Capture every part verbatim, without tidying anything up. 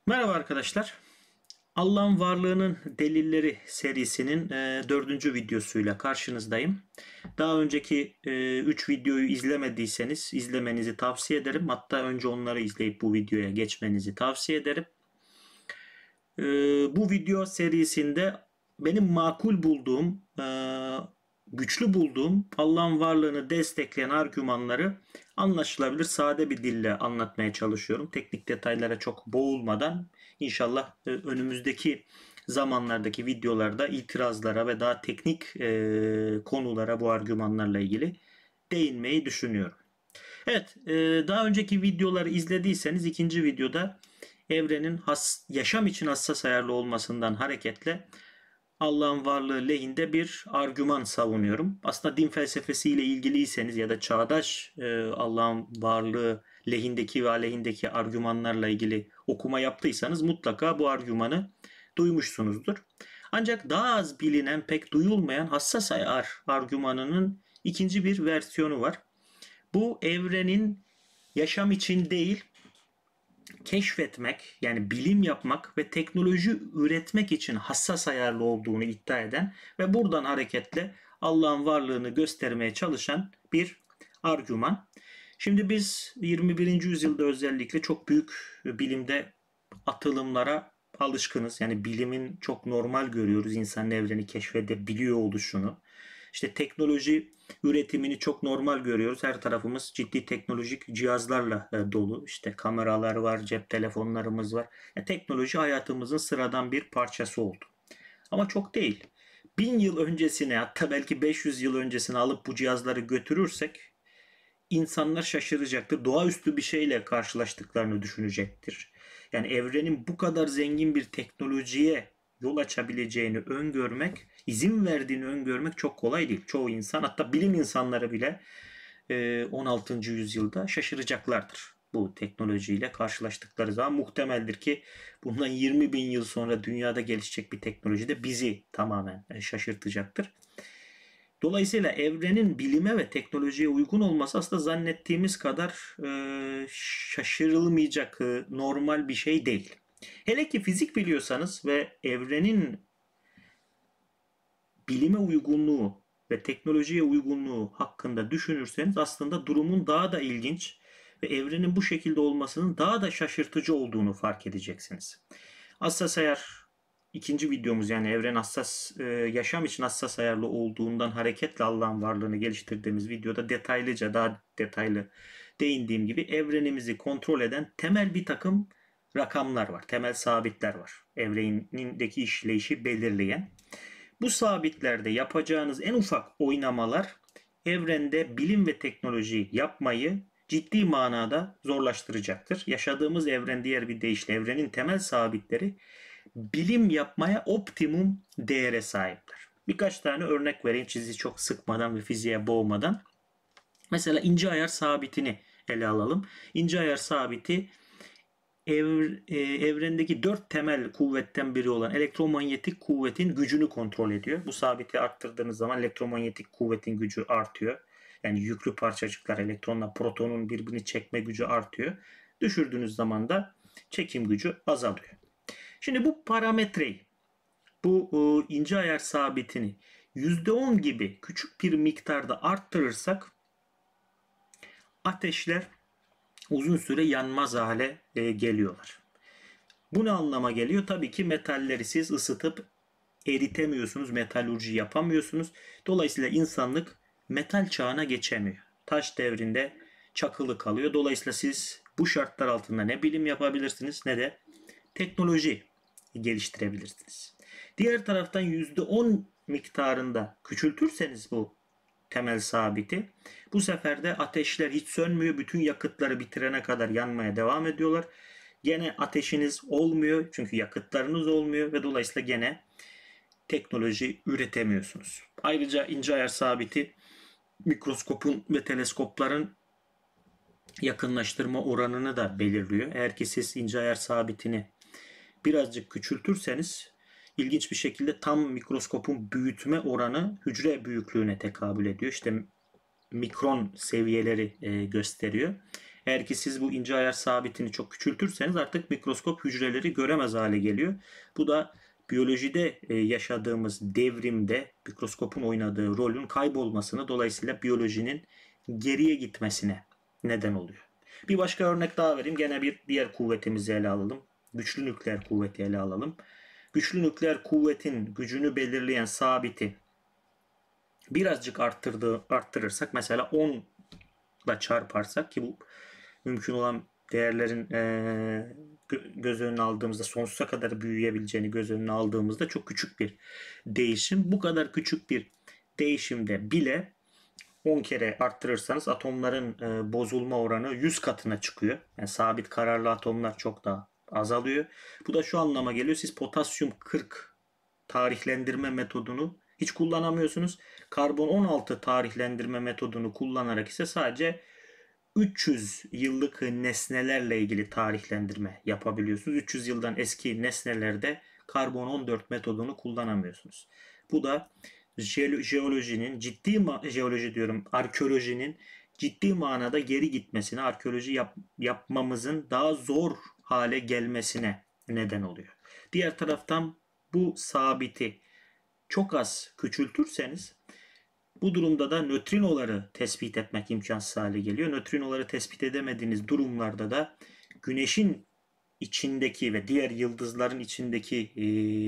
Merhaba arkadaşlar. Allah'ın varlığının delilleri serisinin e, dördüncü videosuyla karşınızdayım. Daha önceki e, üç videoyu izlemediyseniz izlemenizi tavsiye ederim. Hatta önce onları izleyip bu videoya geçmenizi tavsiye ederim. E, Bu video serisinde benim makul bulduğum, e, güçlü bulduğum Allah'ın varlığını destekleyen argümanları anlaşılabilir, sade bir dille anlatmaya çalışıyorum. Teknik detaylara çok boğulmadan inşallah e, önümüzdeki zamanlardaki videolarda itirazlara ve daha teknik e, konulara bu argümanlarla ilgili değinmeyi düşünüyorum. Evet, e, daha önceki videoları izlediyseniz ikinci videoda evrenin has, yaşam için hassas ayarlı olmasından hareketle Allah'ın varlığı lehinde bir argüman savunuyorum. Aslında din felsefesiyle ilgiliyseniz ya da çağdaş e, Allah'ın varlığı lehindeki ve aleyhindeki argümanlarla ilgili okuma yaptıysanız mutlaka bu argümanı duymuşsunuzdur. Ancak daha az bilinen, pek duyulmayan hassas ayar argümanının ikinci bir versiyonu var. Bu evrenin yaşam için değil, keşfetmek, yani bilim yapmak ve teknoloji üretmek için hassas ayarlı olduğunu iddia eden ve buradan hareketle Allah'ın varlığını göstermeye çalışan bir argüman. Şimdi biz yirmi birinci yüzyılda özellikle çok büyük bilimde atılımlara alışkınız. Yani bilimin çok normal görüyoruz insanın evreni keşfedebiliyor oluşunu. İşte teknoloji üretimini çok normal görüyoruz. Her tarafımız ciddi teknolojik cihazlarla dolu. İşte kameralar var, cep telefonlarımız var. Yani teknoloji hayatımızın sıradan bir parçası oldu. Ama çok değil. Bin yıl öncesine, hatta belki beş yüz yıl öncesine alıp bu cihazları götürürsek insanlar şaşıracaktır. Doğaüstü bir şeyle karşılaştıklarını düşünecektir. Yani evrenin bu kadar zengin bir teknolojiye yol açabileceğini öngörmek, izin verdiğini öngörmek çok kolay değil. Çoğu insan, hatta bilim insanları bile on altıncı yüzyılda şaşıracaklardır. Bu teknolojiyle karşılaştıkları zaman muhtemeldir ki bundan yirmi bin yıl sonra dünyada gelişecek bir teknoloji de bizi tamamen şaşırtacaktır. Dolayısıyla evrenin bilime ve teknolojiye uygun olması aslında zannettiğimiz kadar e, şaşırılmayacak e, normal bir şey değil. Hele ki fizik biliyorsanız ve evrenin bilime uygunluğu ve teknolojiye uygunluğu hakkında düşünürseniz aslında durumun daha da ilginç ve evrenin bu şekilde olmasının daha da şaşırtıcı olduğunu fark edeceksiniz. Hassas ayar ikinci videomuz, yani evren hassas e, yaşam için hassas ayarlı olduğundan hareketle Allah'ın varlığını geliştirdiğimiz videoda detaylıca, daha detaylı değindiğim gibi evrenimizi kontrol eden temel bir takım rakamlar var. Temel sabitler var. Evrenindeki işleyişi belirleyen. Bu sabitlerde yapacağınız en ufak oynamalar evrende bilim ve teknoloji yapmayı ciddi manada zorlaştıracaktır. Yaşadığımız evren, diğer bir deyişle evrenin temel sabitleri bilim yapmaya optimum değere sahipler. Birkaç tane örnek vereyim sizi çok sıkmadan ve fiziğe boğmadan. Mesela ince ayar sabitini ele alalım. İnce ayar sabiti ev, e, evrendeki dört temel kuvvetten biri olan elektromanyetik kuvvetin gücünü kontrol ediyor. Bu sabiti arttırdığınız zaman elektromanyetik kuvvetin gücü artıyor. Yani yüklü parçacıklar, elektronla protonun birbirini çekme gücü artıyor. Düşürdüğünüz zaman da çekim gücü azalıyor. Şimdi bu parametreyi, bu e, ince ayar sabitini yüzde on gibi küçük bir miktarda arttırırsak ateşler uzun süre yanmaz hale e, geliyorlar. Bu ne anlama geliyor? Tabii ki metalleri siz ısıtıp eritemiyorsunuz, metalurji yapamıyorsunuz. Dolayısıyla insanlık metal çağına geçemiyor. Taş devrinde çakılı kalıyor. Dolayısıyla siz bu şartlar altında ne bilim yapabilirsiniz ne de teknoloji geliştirebilirsiniz. Diğer taraftan yüzde on miktarında küçültürseniz bu temel sabiti, bu sefer de ateşler hiç sönmüyor. Bütün yakıtları bitirene kadar yanmaya devam ediyorlar. Gene ateşiniz olmuyor çünkü yakıtlarınız olmuyor ve dolayısıyla gene teknoloji üretemiyorsunuz. Ayrıca ince ayar sabiti mikroskopun ve teleskopların yakınlaştırma oranını da belirliyor. Eğer ki siz ince ayar sabitini birazcık küçültürseniz ilginç bir şekilde tam mikroskopun büyütme oranı hücre büyüklüğüne tekabül ediyor. İşte mikron seviyeleri gösteriyor. Eğer ki siz bu ince ayar sabitini çok küçültürseniz artık mikroskop hücreleri göremez hale geliyor. Bu da biyolojide yaşadığımız devrimde mikroskopun oynadığı rolün kaybolmasını, dolayısıyla biyolojinin geriye gitmesine neden oluyor. Bir başka örnek daha vereyim. Gene bir diğer kuvvetimizi ele alalım. Güçlü nükleer kuvveti ele alalım. Güçlü nükleer kuvvetin gücünü belirleyen sabiti birazcık arttırdığı, arttırırsak, mesela on ile çarparsak, ki bu mümkün olan değerlerin e, göz önüne aldığımızda sonsuza kadar büyüyebileceğini göz önüne aldığımızda çok küçük bir değişim. Bu kadar küçük bir değişimde bile on kere arttırırsanız atomların e, bozulma oranı yüz katına çıkıyor. Yani sabit kararlı atomlar çok daha azalıyor. Bu da şu anlama geliyor: siz potasyum kırk tarihlendirme metodunu hiç kullanamıyorsunuz. Karbon on altı tarihlendirme metodunu kullanarak ise sadece üç yüz yıllık nesnelerle ilgili tarihlendirme yapabiliyorsunuz. üç yüz yıldan eski nesnelerde karbon on dört metodunu kullanamıyorsunuz. Bu da jeolojinin ciddi jeoloji diyorum arkeolojinin ciddi manada geri gitmesine, arkeoloji yap, yapmamızın daha zor hale gelmesine neden oluyor. Diğer taraftan bu sabiti çok az küçültürseniz, bu durumda da nötrinoları tespit etmek imkansız hale geliyor. Nötrinoları tespit edemediğiniz durumlarda da Güneş'in içindeki ve diğer yıldızların içindeki e,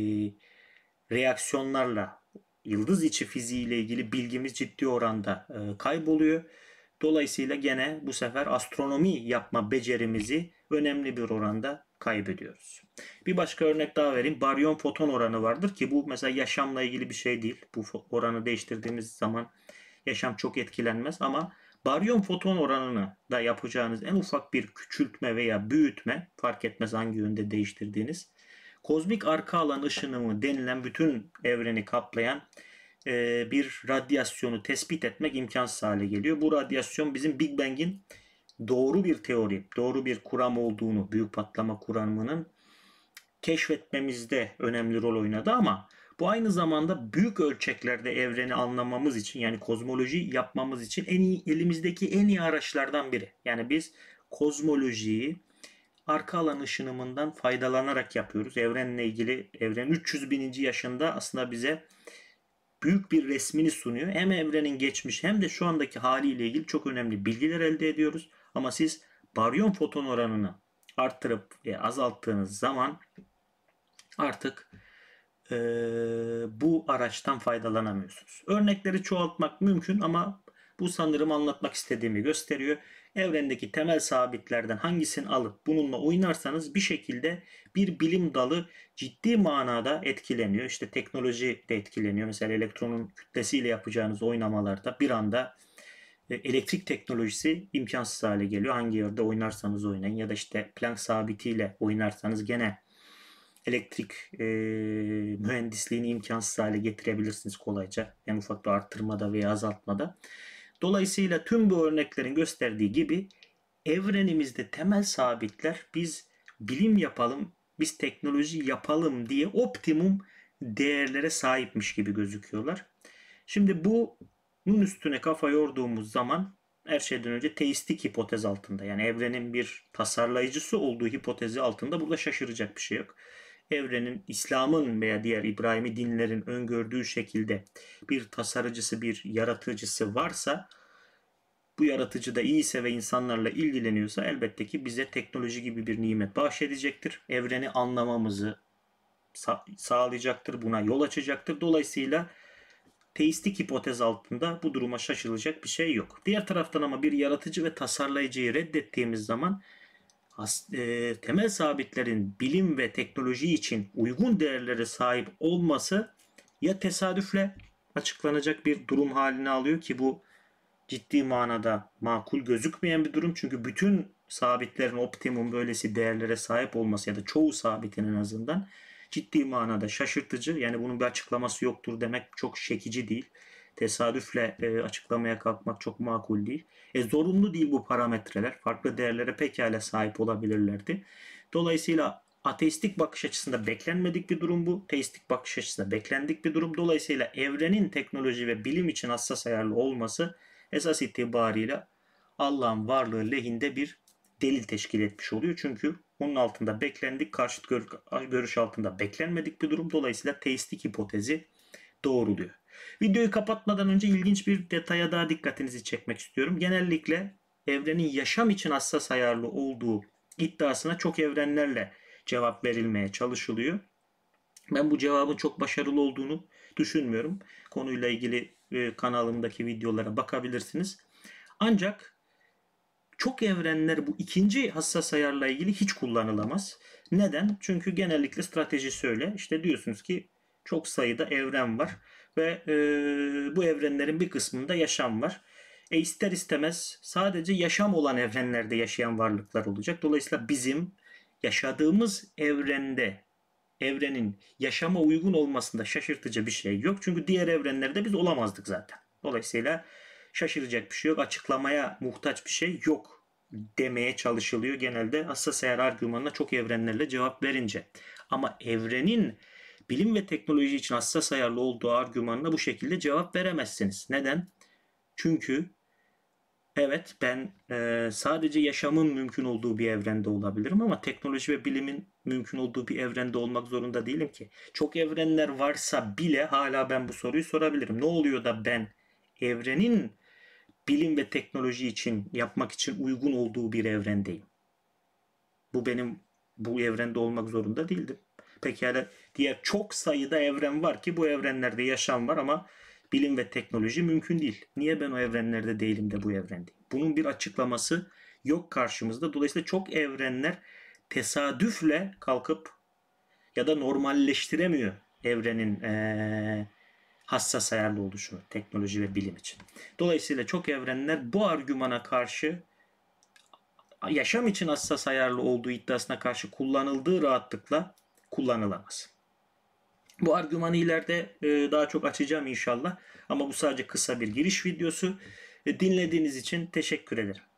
reaksiyonlarla yıldız içi fiziği ile ilgili bilgimiz ciddi oranda e, kayboluyor. Dolayısıyla gene bu sefer astronomi yapma becerimizi önemli bir oranda kaybediyoruz. Bir başka örnek daha vereyim. Baryon foton oranı vardır ki bu mesela yaşamla ilgili bir şey değil. Bu oranı değiştirdiğimiz zaman yaşam çok etkilenmez, ama baryon foton oranını da yapacağınız en ufak bir küçültme veya büyütme, fark etmez hangi yönde değiştirdiğiniz, kozmik arka alan ışınımı denilen bütün evreni kaplayan e, bir radyasyonu tespit etmek imkansız hale geliyor. Bu radyasyon bizim Big Bang'in doğru bir teori, doğru bir kuram olduğunu, büyük patlama kuramının keşfetmemizde önemli rol oynadı, ama bu aynı zamanda büyük ölçeklerde evreni anlamamız için, yani kozmoloji yapmamız için en iyi, elimizdeki en iyi araçlardan biri. Yani biz kozmolojiyi arka alan ışınımından faydalanarak yapıyoruz. Evrenle ilgili, evren üç yüz bininci yaşında aslında bize büyük bir resmini sunuyor. Hem evrenin geçmiş hem de şu andaki haliyle ilgili çok önemli bilgiler elde ediyoruz. Ama siz baryon foton oranını arttırıp ve azalttığınız zaman artık e, bu araçtan faydalanamıyorsunuz. Örnekleri çoğaltmak mümkün, ama bu sanırım anlatmak istediğimi gösteriyor. Evrendeki temel sabitlerden hangisini alıp bununla oynarsanız bir şekilde bir bilim dalı ciddi manada etkileniyor. İşte teknoloji de etkileniyor. Mesela elektronun kütlesiyle yapacağınız oynamalarda bir anda elektrik teknolojisi imkansız hale geliyor. Hangi yerde oynarsanız oynayın, ya da işte Planck sabitiyle oynarsanız gene elektrik e, mühendisliğini imkansız hale getirebilirsiniz kolayca. En ufak bir arttırmada veya azaltmada. Dolayısıyla tüm bu örneklerin gösterdiği gibi evrenimizde temel sabitler biz bilim yapalım, biz teknoloji yapalım diye optimum değerlere sahipmiş gibi gözüküyorlar. Şimdi bunun üstüne kafa yorduğumuz zaman her şeyden önce teistik hipotez altında, yani evrenin bir tasarlayıcısı olduğu hipotezi altında burada şaşıracak bir şey yok. Evrenin, İslam'ın veya diğer İbrahimi dinlerin öngördüğü şekilde bir tasarıcısı, bir yaratıcısı varsa, bu yaratıcı da iyiyse ve insanlarla ilgileniyorsa elbette ki bize teknoloji gibi bir nimet bahşedecektir. Evreni anlamamızı sağlayacaktır, buna yol açacaktır. Dolayısıyla teistik hipotez altında bu duruma şaşılacak bir şey yok. Diğer taraftan ama bir yaratıcı ve tasarlayıcıyı reddettiğimiz zaman e, temel sabitlerin bilim ve teknoloji için uygun değerlere sahip olması ya tesadüfle açıklanacak bir durum haline alıyor, ki bu ciddi manada makul gözükmeyen bir durum. Çünkü bütün sabitlerin optimum böylesi değerlere sahip olması, ya da çoğu sabitin en azından, ciddi manada şaşırtıcı. Yani bunun bir açıklaması yoktur demek çok çekici değil. Tesadüfle e, açıklamaya kalkmak çok makul değil. E, zorunlu değil bu parametreler. Farklı değerlere pekala sahip olabilirlerdi. Dolayısıyla ateistik bakış açısında beklenmedik bir durum bu. Teistik bakış açısında beklendik bir durum. Dolayısıyla evrenin teknoloji ve bilim için hassas ayarlı olması esas itibariyle Allah'ın varlığı lehinde bir delil teşkil etmiş oluyor. Çünkü onun altında beklendik, karşıt görüş altında beklenmedik bir durum. Dolayısıyla teistik hipotezi doğruluyor. Videoyu kapatmadan önce ilginç bir detaya daha dikkatinizi çekmek istiyorum. Genellikle evrenin yaşam için hassas ayarlı olduğu iddiasına çok evrenlerle cevap verilmeye çalışılıyor. Ben bu cevabın çok başarılı olduğunu düşünmüyorum. Konuyla ilgili e, kanalımdaki videolara bakabilirsiniz. Ancak çok evrenler bu ikinci hassas ayarla ilgili hiç kullanılamaz. Neden? Çünkü genellikle strateji öyle. İşte diyorsunuz ki çok sayıda evren var ve e, bu evrenlerin bir kısmında yaşam var. E ister istemez sadece yaşam olan evrenlerde yaşayan varlıklar olacak. Dolayısıyla bizim yaşadığımız evrende evrenin yaşama uygun olmasında şaşırtıcı bir şey yok. Çünkü diğer evrenlerde biz olamazdık zaten. Dolayısıyla şaşıracak bir şey yok. Açıklamaya muhtaç bir şey yok demeye çalışılıyor genelde hassas ayar argümanına çok evrenlerle cevap verince. Ama evrenin bilim ve teknoloji için hassas ayarlı olduğu argümanına bu şekilde cevap veremezsiniz. Neden? Çünkü evet ben e, sadece yaşamın mümkün olduğu bir evrende olabilirim ama teknoloji ve bilimin mümkün olduğu bir evrende olmak zorunda değilim ki. Çok evrenler varsa bile hala ben bu soruyu sorabilirim. Ne oluyor da ben evrenin bilim ve teknoloji için yapmak için uygun olduğu bir evrendeyim? Bu benim bu evrende olmak zorunda değildim. Pekala diğer çok sayıda evren var ki bu evrenlerde yaşam var ama bilim ve teknoloji mümkün değil. Niye ben o evrenlerde değilim de bu evrendeyim? Bunun bir açıklaması yok karşımızda. Dolayısıyla çok evrenler tesadüfle kalkıp ya da normalleştiremiyor evrenin ee, hassas ayarlı oluşunu teknoloji ve bilim için. Dolayısıyla çok evrenler bu argümana karşı yaşam için hassas ayarlı olduğu iddiasına karşı kullanıldığı rahatlıkla kullanılamaz. Bu argümanı ileride daha çok açacağım inşallah. Ama bu sadece kısa bir giriş videosu. Dinlediğiniz için teşekkür ederim.